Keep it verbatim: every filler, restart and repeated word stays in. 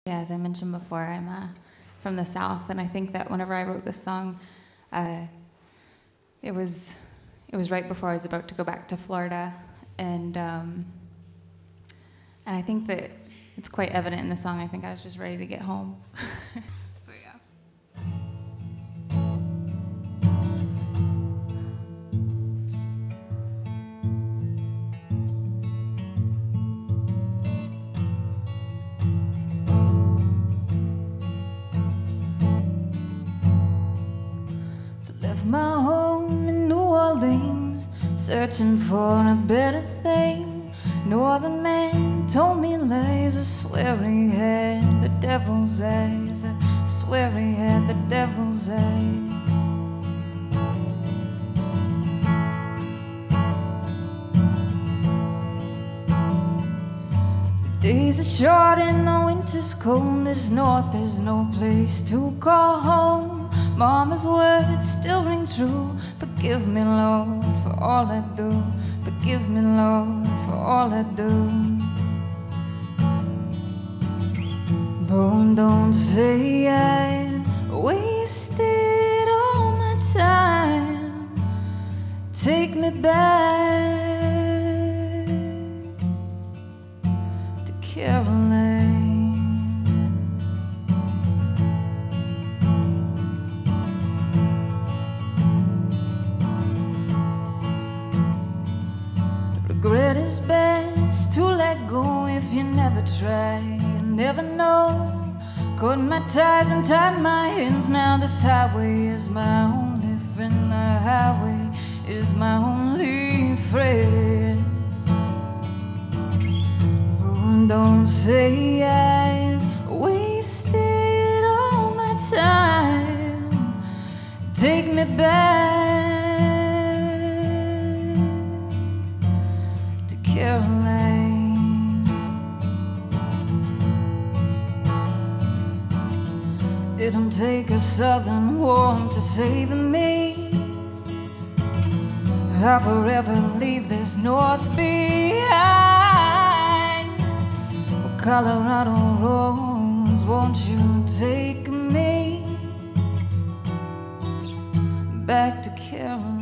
Yeah, as I mentioned before, I'm uh, from the South, and I think that whenever I wrote this song, uh, it was it was right before I was about to go back to Florida, and um, and I think that it's quite evident in the song. I think I was just ready to get home. So yeah. Left my home in New Orleans, searching for a better thing. No other man told me lies. I swear he had the devil's eyes. I swear he had the devil's eyes. The days are short and the winter's cold. This north is no place to call home. Mama's words still ring true. Forgive me, Lord, for all I do. Forgive me, Lord, for all I do. Lord, don't say I wasted all my time. Take me back to Caroline. Regret is best to let go. If you never try, you never know. Caught my ties and tied my hands. Now this highway is my only friend. The highway is my only friend. Oh, don't say I wasted all my time. Take me back Caroline. It don't take a southern warmth to save me. I'll forever leave this north behind. Oh, Colorado roads, won't you take me back to Caroline?